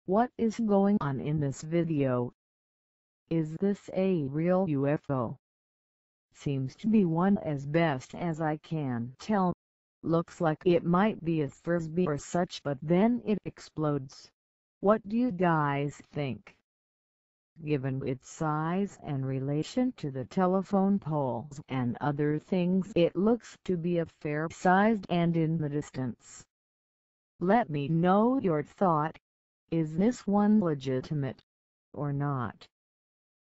What is going on in this video? Is this a real UFO? Seems to be one as best as I can tell. Looks like it might be a frisbee or such, but then it explodes. What do you guys think? Given its size and relation to the telephone poles and other things, it looks to be a fair sized and in the distance. Let me know your thought. Is this one legitimate or not?